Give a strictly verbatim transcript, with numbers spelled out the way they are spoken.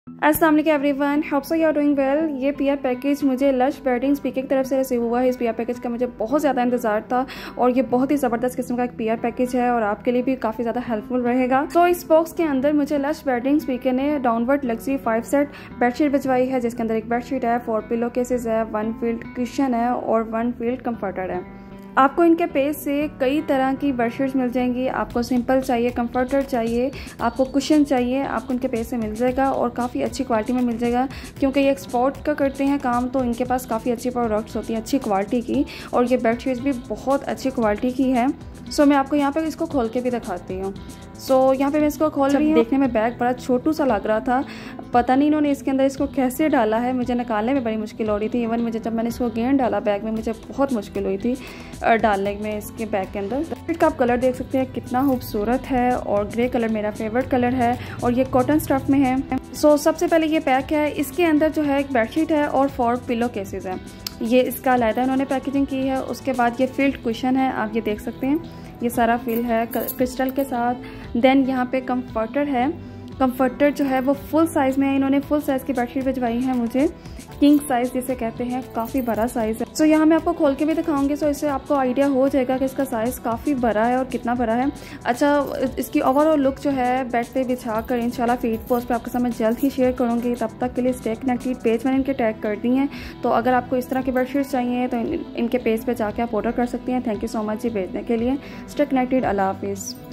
अस्सलाम वालेकुम everyone, hope so you are doing well. ये पीआर पैकेज मुझे लश बेडिंग स्पीकर की तरफ से रिसीव हुआ है। इस पीआर पैकेज का मुझे बहुत ज़्यादा इंतजार था और ये बहुत ही ज़बरदस्त किस्म का एक पीआर पैकेज है और आपके लिए भी काफ़ी ज़्यादा हेल्पफुल रहेगा। तो इस बॉक्स के अंदर मुझे लश बेडिंग स्पीकर ने downward luxury five set bedsheet भिजवाई है, जिसके अंदर एक बेडशीट है, फोर पिलो केसेस है, वन फील्ड क्वेश्चन है और वन फील्ड कंफर्टर है। आपको इनके पेज से कई तरह की बेडशीट्स मिल जाएंगी। आपको सिंपल चाहिए, कंफर्टर चाहिए, आपको कुशन चाहिए, आपको इनके पेज से मिल जाएगा और काफ़ी अच्छी क्वालिटी में मिल जाएगा। क्योंकि ये एक्सपोर्ट का करते हैं काम, तो इनके पास काफ़ी अच्छी प्रोडक्ट्स होती हैं अच्छी क्वालिटी की, और ये बेडशीट्स भी बहुत अच्छी क्वालिटी की है। सो मैं आपको यहाँ पर इसको खोल के भी दिखाती हूँ। सो so, यहाँ पे मैं इसको खोल रही हूँ। देखने में बैग बड़ा छोटू सा लग रहा था, पता नहीं इन्होंने इसके अंदर इसको कैसे डाला है, मुझे निकालने में बड़ी मुश्किल हो रही थी। इवन मुझे जब मैंने इसको गेंद डाला बैग में, मुझे बहुत मुश्किल हुई थी डालने में इसके बैग के अंदर। बेडशीट का आप कलर देख सकते हैं कितना खूबसूरत है और ग्रे कलर मेरा फेवरेट कलर है और ये कॉटन स्टफ में है। सो so, सबसे पहले ये पैक है, इसके अंदर जो है एक बेडशीट है और फोर पिलो केसेस है। ये इसका अलहदा उन्होंने पैकेजिंग की है। उसके बाद ये फील्ड कुशन है, आप ये देख सकते हैं, ये सारा फील है क्रिस्टल के साथ। देन यहाँ पे कंफर्टर है, कंफर्टर जो है वो फुल साइज़ में है। इन्होंने फुल साइज़ की बेडशीट भिजवाई है मुझे, किंग साइज़ जिसे कहते हैं, काफ़ी बड़ा साइज़ है। सो so, यहाँ मैं आपको खोल के भी दिखाऊंगी, सो so, इससे आपको आइडिया हो जाएगा कि इसका साइज़ काफ़ी बड़ा है और कितना बड़ा है। अच्छा, इसकी ओवरऑल लुक जो है बेड पे बिछा कर इंशाल्लाह फीड पोस्ट पे आपके साथ मैं जल्द ही शेयर करूँगी। तब तक के लिए स्टे कनेक्टेड, पेज मैंने इनके टैग कर दी हैं, तो अगर आपको इस तरह की बेडशीट्स चाहिए तो इन, इनके पेज पर जाके आप ऑर्डर कर सकती हैं। थैंक यू सो मच जी भेजने के लिए। स्टे कनेक्टेड, अल्लाह हाफिज़।